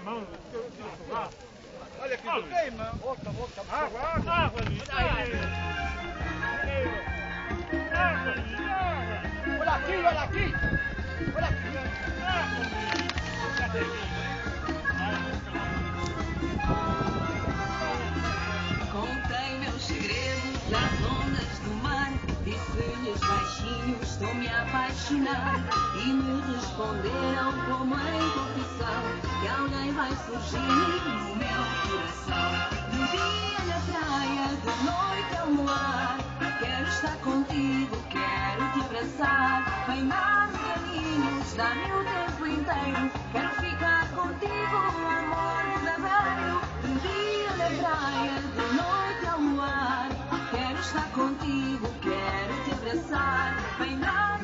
mão, olha aqui, queima. Volta. Água, Luís. Olha aqui. Contei meus segredos às ondas do mar. Disse-lhes baixinho, estou-me a apaixonar. E me responderam como em confissão que alguém vai surgir no meu coração. De dia na praia, de noite ao luar. Quero estar contigo, quero te abraçar. Vem dar-me caminhos, dá-me o tempo inteiro. Quero ficar contigo, amor verdadeiro. De dia na praia, de noite ao luar. Quero estar contigo, quero te abraçar. Vem dar